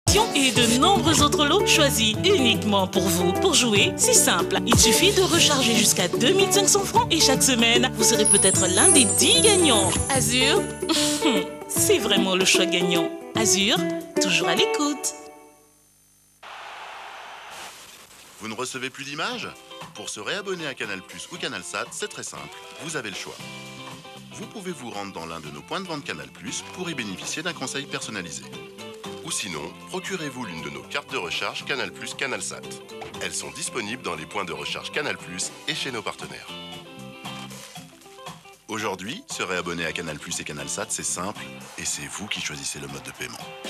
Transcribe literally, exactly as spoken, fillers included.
et de nombreux autres lots choisis uniquement pour vous. Pour jouer, c'est simple. Il suffit de recharger jusqu'à deux mille cinq cents francs et chaque semaine, vous serez peut-être l'un des dix gagnants. Azur, c'est vraiment le choix gagnant. Azur, toujours à l'écoute. Vous ne recevez plus d'images? Pour se réabonner à Canal plus ou CanalSat, c'est très simple. Vous avez le choix. Vous pouvez vous rendre dans l'un de nos points de vente Canal plus pour y bénéficier d'un conseil personnalisé. Ou sinon, procurez-vous l'une de nos cartes de recharge Canal plus CanalSat. Elles sont disponibles dans les points de recharge Canal plus et chez nos partenaires. Aujourd'hui, se réabonner à Canal plus et CanalSat, c'est simple et c'est vous qui choisissez le mode de paiement.